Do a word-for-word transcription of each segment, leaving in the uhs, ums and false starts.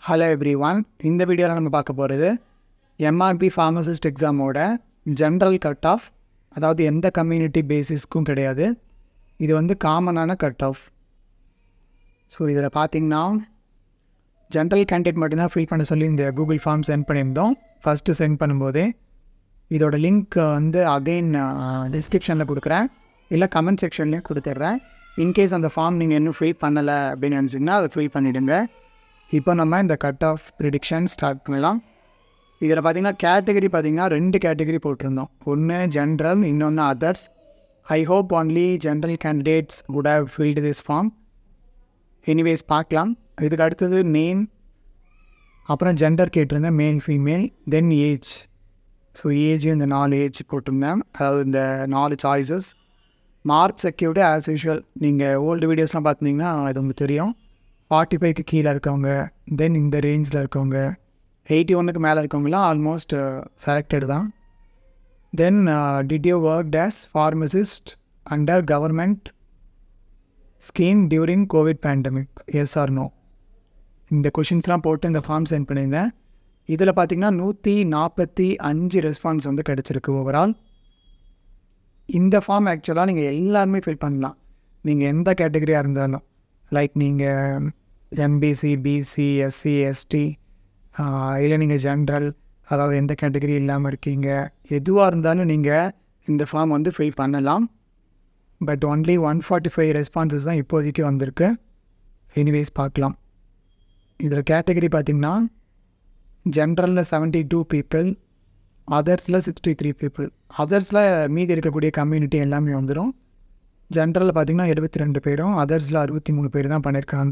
Hello everyone. In this video, we will talk about M R B Pharmacist exam general cut-off. That is the community basis. This is common cut-off. So, this is now general candidate fill in the Google Form send pannirundom. First send பண்ணும்போதே இதோட link வந்து again description ல கொடுக்கிறேன் இல்ல comment section ல கொடுத்துறேன். In case அந்த form நீங்க இன்னும் fill பண்ணல அப்படினு நினைச்சீங்கன்னா அதை fill பண்ணிடுங்க. இப்போ நம்ம இந்த கட் ஆஃப் ப்ரிடிக்ஷன் ஸ்டார்ட் பண்ணலாம். இதில் பார்த்தீங்கன்னா கேட்டகரி பார்த்தீங்கன்னா ரெண்டு கேட்டகரி போட்டிருந்தோம். ஒன்று ஜென்ரல், இன்னொன்று others. I hope only general candidates would have filled this form. Anyways பார்க்கலாம். இதுக்கு அடுத்தது நேம், அப்புறம் ஜெண்டர் கேட்டிருந்தேன், male female, then age. So age இந்த நாலு ஏஜ் போட்டிருந்தேன், அதாவது இந்த நாலு choices. Mark secured as usual. நீங்கள் ஓல்டு வீடியோஸ்லாம் பார்த்துட்டிங்கன்னா அது உங்களுக்கு தெரியும். ஃபார்ட்டி ஃபைவ்க்கு கீழே இருக்கவங்க, தென் இந்த ரேஞ்சில் இருக்கவங்க, எயிட்டி ஒன்றுக்கு மேலே இருக்கவங்களாம் ஆல்மோஸ்ட் செலக்டட் தான். Then did you work as pharmacist under government scheme during covid pandemic, yes or no. இந்த கொஷின்ஸ்லாம் போட்டு இந்த ஃபார்ம் சென்ட் பண்ணியிருந்தேன். இதில் பார்த்திங்கன்னா நூற்றி நாற்பத்தி அஞ்சு ரெஸ்பான்ஸ் வந்து கிடச்சிருக்கு ஓவரால். இந்த ஃபார்ம் ஆக்சுவலாக நீங்கள் எல்லாருமே ஃபில் பண்ணலாம், நீங்கள் எந்த கேட்டகரியாக இருந்தாலும். லைக் நீங்கள் எம்பிசி, பிசி, எஸ்சி, எஸ்டி, இல்லை நீங்கள் ஜென்ரல், அதாவது எந்த கேட்டகரி இல்லாமல் இருக்கீங்க, எதுவாக இருந்தாலும் நீங்கள் இந்த ஃபார்ம் வந்து ஃபில் பண்ணலாம். But only one forty five responses தான் இப்போதைக்கு வந்திருக்கு. எனிவேஸ் பார்க்கலாம். இதில் கேட்டகரி பார்த்திங்கன்னா ஜென்ரலில் செவன்ட்டி டூ பீப்புள், அதர்ஸில் சிக்ஸ்டி த்ரீ பீப்புள். அதர்ஸில் மீதி இருக்கக்கூடிய கம்யூனிட்டி எல்லாமே வந்துடும். ஜென்ரலில் பார்த்திங்கன்னா எழுபத்தி ரெண்டு பேரும், அதர்ஸில் அறுபத்தி மூணு பேர் தான் பண்ணியிருக்காங்க.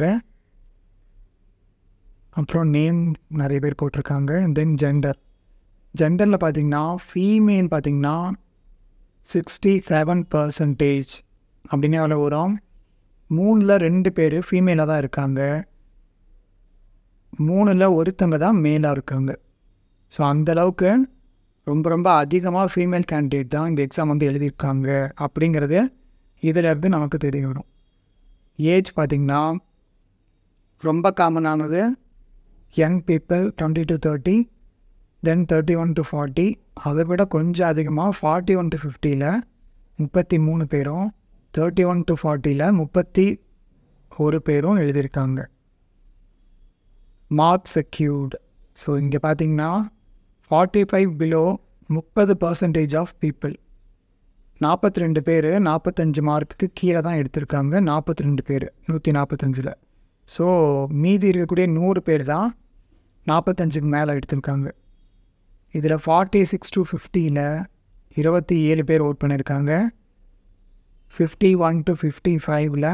அப்புறம் நேம் நிறைய பேர் போட்டிருக்காங்க. தென் ஜெண்டர், ஜெண்டரில் பார்த்திங்கன்னா ஃபீமேல் பார்த்திங்கன்னா சிக்ஸ்டி செவன் பர்சன்டேஜ் அப்படின்னு எவ்வளோ வரும். மூணில் ரெண்டு பேர் ஃபீமேலாக தான் இருக்காங்க, மூணில் ஒருத்தங்க தான் மேலாக இருக்காங்க. ஸோ அந்தளவுக்கு ரொம்ப ரொம்ப அதிகமாக ஃபீமேல் கேண்டிடேட் தான் இந்த எக்ஸாம் வந்து எழுதியிருக்காங்க அப்படிங்கிறது இதிலேருந்து நமக்கு தெரிய வரும். ஏஜ் பார்த்திங்கன்னா ரொம்ப காமனானது young people twenty to thirty, then thirty one to forty. அதை விட கொஞ்சம் அதிகமாக ஃபார்ட்டி ஒன் டு ஃபிஃப்டியில் முப்பத்தி மூணு பேரும், தேர்ட்டி ஒன் டு ஃபார்ட்டியில் முப்பத்தி ஒரு பேரும் எழுதியிருக்காங்க. Mark secured. ஸோ இங்கே பார்த்திங்கன்னா ஃபார்ட்டி ஃபைவ் பிலோ முப்பது பர்சன்டேஜ் ஆஃப் பீப்புள், நாற்பத்தி ரெண்டு பேர் நாற்பத்தஞ்சு மார்க்குக்கு கீழே தான் எடுத்திருக்காங்க. நாற்பத்தி ரெண்டு பேர் நூற்றி நாற்பத்தஞ்சில். ஸோ மீதி இருக்கக்கூடிய நூறு பேர் தான் நாற்பத்தஞ்சுக்கு மேலே எடுத்திருக்காங்க. இதில் ஃபார்ட்டி சிக்ஸ் டு ஃபிஃப்டியில் இருபத்தி ஏழு பேர் ஓட் பண்ணியிருக்காங்க. ஃபிஃப்டி ஒன் டு ஃபிஃப்டி ஃபைவ்ல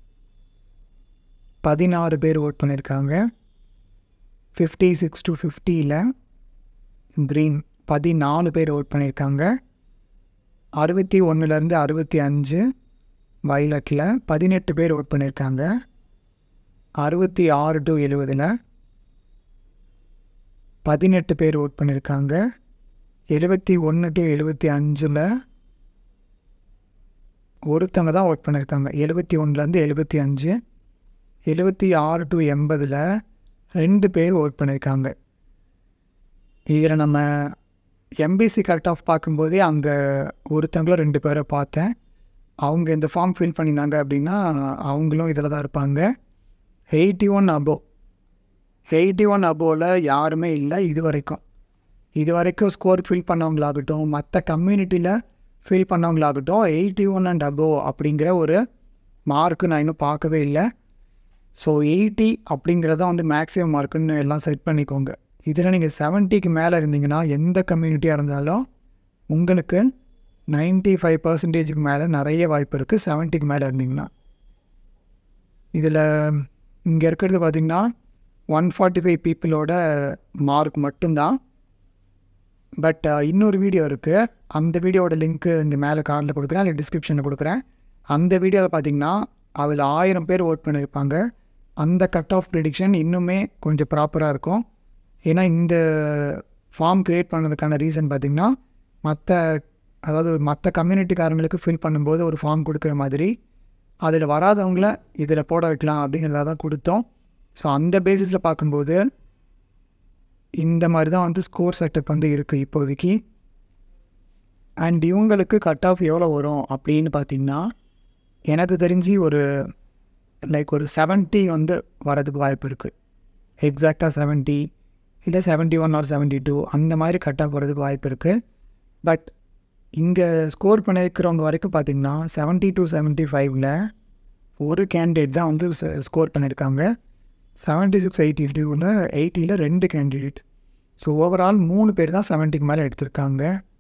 பதினாறு பேர் ஓட் பண்ணியிருக்காங்க. ஃபிஃப்டி சிக்ஸ் டு ஃபிஃப்டியில் க்ரீன் பதினாலு பேர் ஓட் பண்ணியிருக்காங்க. அறுபத்தி ஒன்றுலேருந்து அறுபத்தி அஞ்சு வயலட்டில் பதினெட்டு பேர் ஓட் பண்ணியிருக்காங்க. அறுபத்தி ஆறு டு எழுபதில் பதினெட்டு பேர் ஓட் பண்ணியிருக்காங்க. எழுபத்தி ஒன்று டு எழுபத்தி அஞ்சில் ஒருத்தவங்க தான் ஓட் பண்ணியிருக்காங்க. எழுபத்தி ஒன்றுலேருந்து எழுபத்தி அஞ்சு. எழுபத்தி ஆறு டு எண்பதில் ரெண்டு பேர் ஓட் பண்ணியிருக்காங்க. இதில் நம்ம எம்பிசி கட் ஆஃப் பார்க்கும்போதே அங்கே ஒருத்தங்களும் ரெண்டு பேரை பார்த்தேன். அவங்க இந்த ஃபார்ம் ஃபில் பண்ணியிருந்தாங்க அப்படின்னா அவங்களும் இதில் தான் இருப்பாங்க. Eighty one above eighty one அபோவில் யாருமே இல்லை இது வரைக்கும். இது வரைக்கும் ஸ்கோர் ஃபில் பண்ணவங்களாகட்டும், மற்ற கம்யூனிட்டியில் ஃபில் பண்ணவங்களாகட்டும், எயிட்டி ஒன் அண்ட் அபோவ் அப்படிங்கிற ஒரு மார்க்கு நான் இன்னும் பார்க்கவே இல்லை. ஸோ எயிட்டி அப்படிங்கிறத வந்து மேக்ஸிமம் மார்க்குன்னு எல்லாம் செட் பண்ணிக்கோங்க. இதில் நீங்கள் செவன்ட்டிக்கு மேலே இருந்தீங்கன்னா எந்த கம்யூனிட்டியாக இருந்தாலும் உங்களுக்கு நைன்ட்டி ஃபைவ் பர்சன்டேஜுக்கு மேலே நிறைய வாய்ப்பு இருக்குது. செவன்ட்டிக்கு மேலே இருந்தீங்கன்னா இதில் இங்கே இருக்கிறது பார்த்திங்கன்னா ஒன் ஃபார்ட்டி ஃபைவ் பீப்புளோட மார்க் மட்டும்தான். பட் இன்னொரு வீடியோ இருக்குது, அந்த வீடியோட லிங்க்கு இங்கே மேலே கார்டில் கொடுக்குறேன், இல்லை டிஸ்கிரிப்ஷனில் கொடுக்குறேன். அந்த வீடியோவில் பார்த்திங்கன்னா அதில் ஆயிரம் பேர் ஓட் பண்ணியிருப்பாங்க. அந்த கட் ஆஃப் ப்ரிடிக்ஷன் இன்னுமே கொஞ்சம் ப்ராப்பராக இருக்கும். ஏன்னா இந்த ஃபார்ம் க்ரியேட் பண்ணதுக்கான ரீசன் பார்த்திங்கன்னா மற்ற அதாவது மற்ற கம்யூனிட்டிக்காரங்களுக்கு ஃபில் பண்ணும்போது ஒரு ஃபார்ம் கொடுக்குற மாதிரி அதில் வராதவங்கள இதில் போட வைக்கலாம் அப்படிங்கிறத தான் கொடுத்தோம். ஸோ அந்த பேசிஸில் பார்க்கும்போது இந்த மாதிரி தான் வந்து ஸ்கோர் செட்டப் வந்து இருக்குது இப்போதைக்கு. அண்ட் இவங்களுக்கு கட் ஆஃப் எவ்வளோ வரும் அப்படின்னு பார்த்திங்கன்னா, எனக்கு தெரிஞ்சு ஒரு லைக் ஒரு செவன்ட்டி வந்து வரதுக்கு வாய்ப்பு இருக்குது. எக்ஸாக்டாக செவன்ட்டி இல்லை seventy one or seventy two அந்த மாதிரி கட் ஆஃப் வரதுக்கு வாய்ப்பு இருக்குது. பட் இங்கே ஸ்கோர் பண்ணியிருக்கிறவங்க வரைக்கும் பார்த்திங்கன்னா செவன்ட்டி டு செவன்ட்டி ஃபைவ்ல ஒரு கேண்டிடேட் தான் வந்து ஸ்கோர் பண்ணியிருக்காங்க. செவன்ட்டி சிக்ஸ் எயிட்டி டூவில் எயிட்டியில் ரெண்டு கேண்டிடேட். ஸோ ஓவரால் மூணு பேர் தான் செவன்ட்டிக்கு மேலே எடுத்திருக்காங்க.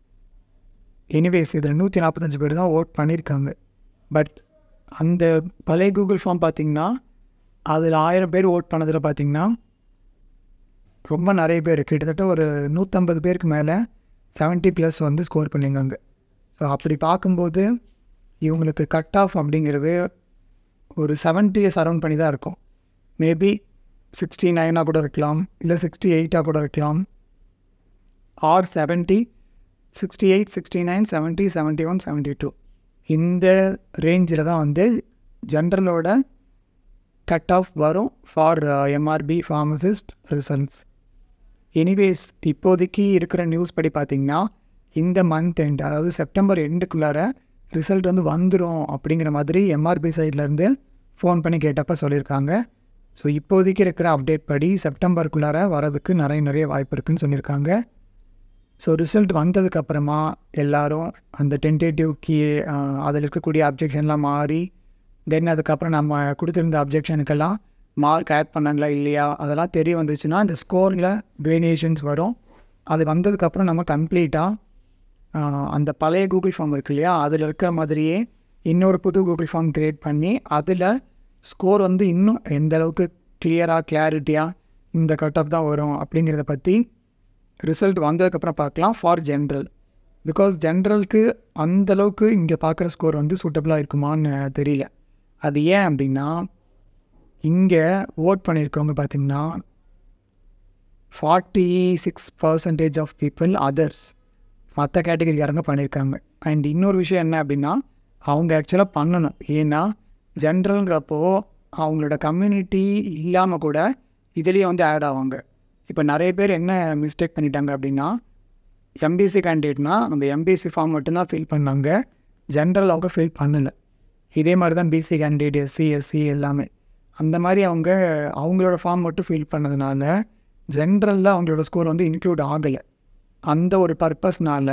எனிவேஸ் இதில் நூற்றி நாற்பத்தஞ்சு பேர் தான் ஓட் பண்ணியிருக்காங்க. பட் அந்த பழைய கூகுள் ஃபார்ம் பார்த்திங்கன்னா அதில் ஆயிரம் பேர் ஓட் பண்ணதில் பார்த்திங்கன்னா ரொம்ப நிறைய பேர், கிட்டத்தட்ட ஒரு நூற்றம்பது பேருக்கு மேலே செவன்ட்டி ப்ளஸ் வந்து ஸ்கோர் பண்ணியிருக்காங்க. ஸோ அப்படி பார்க்கும்போது இவங்களுக்கு கட் ஆஃப் அப்படிங்கிறது ஒரு செவன்ட்டியை சரௌண்ட் பண்ணி தான் இருக்கும். மேபி சிக்ஸ்டி நைனாக கூட இருக்கலாம், இல்லை சிக்ஸ்டி எயிட்டாக கூட இருக்கலாம், or seventy, sixty eight, sixty nine, seventy, seventy one, seventy two இந்த ரேஞ்சில் தான் வந்து ஜென்ரலோட கட் ஆஃப் வரும் for MRB pharmacist results. Anyways இப்போதைக்கு இருக்கிற நியூஸ் படி பார்த்திங்கன்னா இந்த மந்த் எண்ட், அதாவது செப்டம்பர் எண்டுக்குள்ளார ரிசல்ட் வந்து வந்துடும் அப்படிங்கிற மாதிரி எம்ஆர்பி சைட்லேருந்து ஃபோன் பண்ணி கேட்டப்போ சொல்லியிருக்காங்க. ஸோ இப்போதைக்கு இருக்கிற அப்டேட் படி செப்டம்பருக்குள்ளார வரதுக்கு நிறைய நிறைய வாய்ப்பு இருக்குதுன்னு சொல்லியிருக்காங்க. ஸோ ரிசல்ட் வந்ததுக்கப்புறமா எல்லோரும் அந்த டென்டேட்டிவ்க்கு அதில் இருக்கக்கூடிய அப்ஜெக்ஷன்லாம் மாறி தென் அதுக்கப்புறம் நம்ம கொடுத்துருந்த அப்ஜெக்ஷனுக்கெல்லாம் மார்க் ஆட் பண்ணாங்களா இல்லையா அதெல்லாம் தெரிய வந்துச்சுன்னா இந்த ஸ்கோரில் வேரியேஷன்ஸ் வரும். அது வந்ததுக்கப்புறம் நம்ம கம்ப்ளீட்டாக அந்த பழைய கூகுள் ஃபார்ம் இருக்கு இல்லையா, அதில் இருக்கிற மாதிரியே இன்னொரு புது கூகுள் ஃபார்ம் க்ரியேட் பண்ணி அதில் ஸ்கோர் வந்து இன்னும் எந்த அளவுக்கு கிளியராக கிளாரிட்டியாக இந்த கட் ஆஃப் தான் வரும் அப்படிங்கிறத பற்றி ரிசல்ட் வந்ததுக்கப்புறம் பார்க்கலாம் ஃபார் ஜென்ரல். பிகாஸ் ஜென்ரலுக்கு அந்தளவுக்கு இங்கே பார்க்குற ஸ்கோர் வந்து சூட்டபுளாக இருக்குமான்னு தெரியல. அது ஏன் அப்படின்னா இங்கே ஓட் பண்ணியிருக்கவங்க பார்த்திங்கன்னா forty six percentage of people others மற்ற கேட்டகரிக்காரங்க பண்ணியிருக்காங்க. அண்ட் இன்னொரு விஷயம் என்ன அப்படின்னா அவங்க ஆக்சுவலாக பண்ணணும். ஏன்னா ஜென்ரல்ங்கிறப்போ அவங்களோட கம்யூனிட்டி இல்லாமல் கூட இதுலேயே வந்து ஆட் ஆவாங்க. இப்போ நிறைய பேர் என்ன மிஸ்டேக் பண்ணிட்டாங்க அப்படின்னா எம்பிசி கேண்டிடேட்னால் அந்த எம்பிசி ஃபார்ம் மட்டும்தான் ஃபில் பண்ணாங்க, ஜென்ரல் அவங்க ஃபில் பண்ணலை. இதே மாதிரி தான் பிசி கேண்டிடேட், எஸ்சி எஸ்சி எல்லாமே அந்த மாதிரி அவங்க அவங்களோட ஃபார்ம் மட்டும் ஃபில் பண்ணதுனால ஜென்ரலில் அவங்களோட ஸ்கோர் வந்து இன்க்ளூட் ஆகலை. அந்த ஒரு பர்பஸ்னால்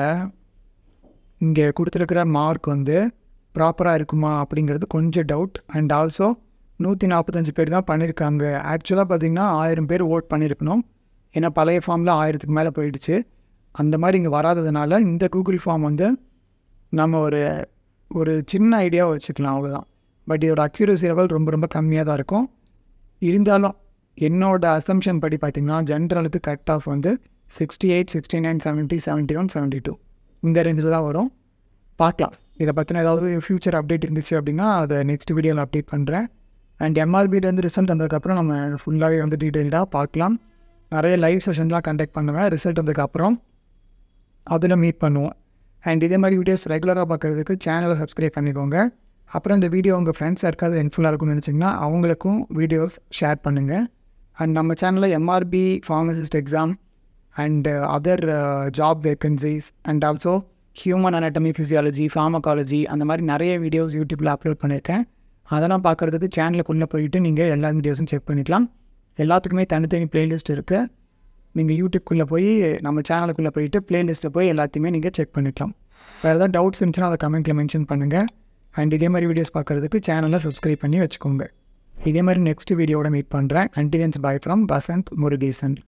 இங்கே கொடுத்துருக்கிற மார்க் வந்து ப்ராப்பராக இருக்குமா அப்படிங்கிறது கொஞ்சம் டவுட். அண்ட் ஆல்சோ நூற்றி நாற்பத்தஞ்சு பேர் தான் பண்ணியிருக்காங்க. ஆக்சுவலாக பார்த்திங்கன்னா ஆயிரம் பேர் ஓட் பண்ணியிருக்கணும். ஏன்னா பழைய ஃபார்மில் ஆயிரத்துக்கு மேலே போயிடுச்சு. அந்த மாதிரி இங்கே வராததுனால இந்த கூகுள் ஃபார்ம் வந்து நம்ம ஒரு ஒரு சின்ன ஐடியாவை வச்சுக்கலாம், அவ்வளோதான். பட் இதோட அக்யூரசி லெவல் ரொம்ப ரொம்ப கம்மியாக தான் இருக்கும். இருந்தாலும் என்னோட அசம்ஷன் படி பார்த்திங்கன்னா ஜென்ரலுக்கு கட் ஆஃப் வந்து sixty eight, sixty nine, seventy, seventy one, seventy two இந்த ரேஞ்சில் தான் வரும். பார்க்கலாம். இதை பற்றின ஏதாவது ஃப்யூச்சர் அப்டேட் இருந்துச்சு அப்படின்னா அதை நெக்ஸ்ட் வீடியோவில் அப்டேட் பண்ணுறேன். அண்ட் எம்ஆர்பிலேருந்து ரிசல்ட் வந்ததுக்கப்புறம் நம்ம ஃபுல்லாகவே வந்து டீட்டெயில்டாக பார்க்கலாம். நிறைய லைவ் செஷன்லாம் கண்டக்ட் பண்ணுவேன். ரிசல்ட் வந்ததுக்கப்புறம் அதில் மீட் பண்ணுவோம். அண்ட் இதே மாதிரி வீடியோஸ் ரெகுலராக பார்க்குறதுக்கு சேனலை சப்ஸ்கிரைப் பண்ணிக்கோங்க. அப்புறம் இந்த வீடியோ உங்கள் ஃப்ரெண்ட்ஸ் யாருக்காவது ஹெல்ப்ஃபுல்லாக இருக்கும்னு நினச்சிங்கன்னா அவங்களுக்கும் வீடியோஸ் ஷேர் பண்ணுங்கள். அண்ட் நம்ம சேனலில் MRB pharmacist exam and other job vacancies and also human anatomy, physiology, pharmacology அந்த மாதிரி நிறைய வீடியோஸ் யூடியூப்பில் அப்லோட் பண்ணியிருக்கேன். அதெல்லாம் பார்க்குறதுக்கு சேனலுக்குள்ளே போயிட்டு நீங்கள் எல்லா வீடியோஸும் செக் பண்ணிக்கலாம். எல்லாத்துக்குமே தனித்தனி ப்ளேலிஸ்ட் இருக்குது. நீங்கள் யூடியூப்குள்ளே போய் நம்ம சேனலுக்குள்ளே போயிட்டு ப்ளேலிஸ்ட்டில் போய் எல்லாத்தையுமே நீங்கள் செக் பண்ணிக்கலாம். வேறு ஏதாவது டவுட்ஸ் இருந்துச்சுன்னா அதை கமெண்ட்டில் மென்ஷன் பண்ணுங்கள். அண்ட் இதே மாதிரி வீடியோஸ் பார்க்குறதுக்கு சேனலை சப்ஸ்கிரைப் பண்ணி வச்சுக்கோங்க. இதே மாதிரி நெக்ஸ்ட் வீடியோட மீட் பண்ணுறேன். Until then bye from Vasanth, Murugesan.